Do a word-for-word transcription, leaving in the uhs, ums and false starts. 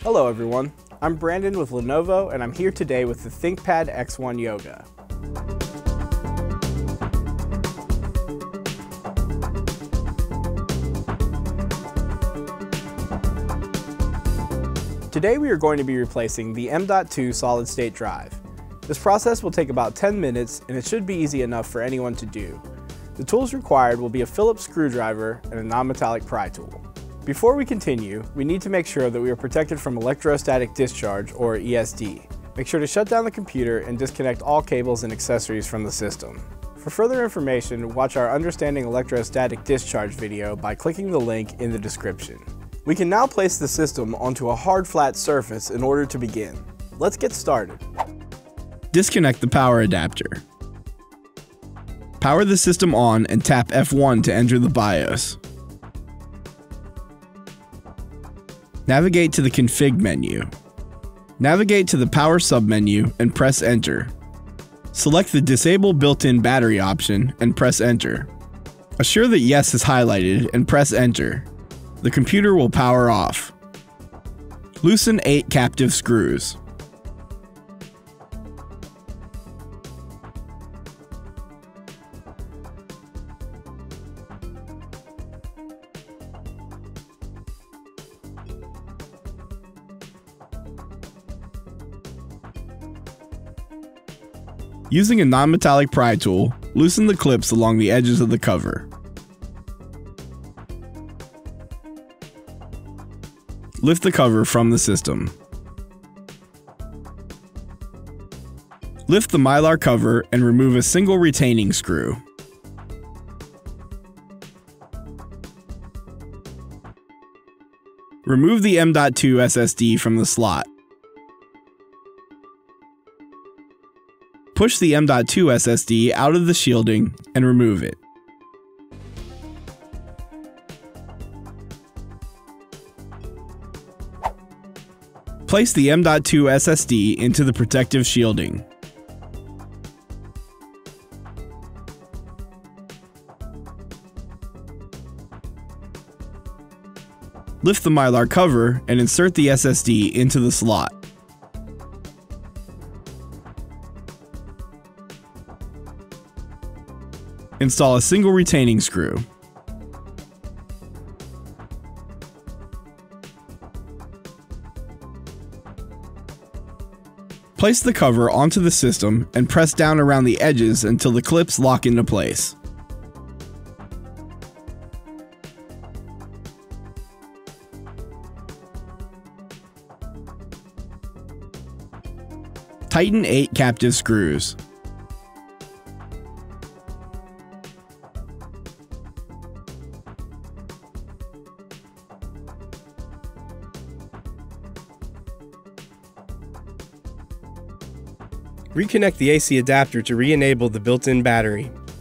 Hello everyone, I'm Brandon with Lenovo and I'm here today with the ThinkPad X one Yoga. Today we are going to be replacing the M dot two Solid State Drive. This process will take about ten minutes and it should be easy enough for anyone to do. The tools required will be a Phillips screwdriver and a non-metallic pry tool. Before we continue, we need to make sure that we are protected from electrostatic discharge, or E S D. Make sure to shut down the computer and disconnect all cables and accessories from the system. For further information, watch our Understanding Electrostatic Discharge video by clicking the link in the description. We can now place the system onto a hard flat surface in order to begin. Let's get started. Disconnect the power adapter. Power the system on and tap F one to enter the BIOS. Navigate to the Config menu. Navigate to the Power submenu and press Enter. Select the Disable Built-in Battery option and press Enter. Assure that Yes is highlighted and press Enter. The computer will power off. Loosen eight captive screws. Using a non-metallic pry tool, loosen the clips along the edges of the cover. Lift the cover from the system. Lift the Mylar cover and remove a single retaining screw. Remove the M dot two S S D from the slot. Push the M dot two S S D out of the shielding and remove it. Place the M dot two S S D into the protective shielding. Lift the Mylar cover and insert the S S D into the slot. Install a single retaining screw. Place the cover onto the system and press down around the edges until the clips lock into place. Tighten eight captive screws. Reconnect the A C adapter to re-enable the built-in battery.